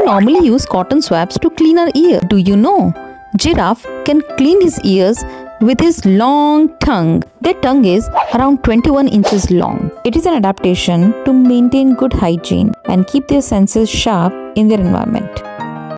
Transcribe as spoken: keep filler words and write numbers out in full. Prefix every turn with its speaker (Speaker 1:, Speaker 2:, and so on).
Speaker 1: People normally use cotton swabs to clean our ear. Do you know? Giraffe can clean his ears with his long tongue. Their tongue is around twenty-one inches long. It is an adaptation to maintain good hygiene and keep their senses sharp in their environment.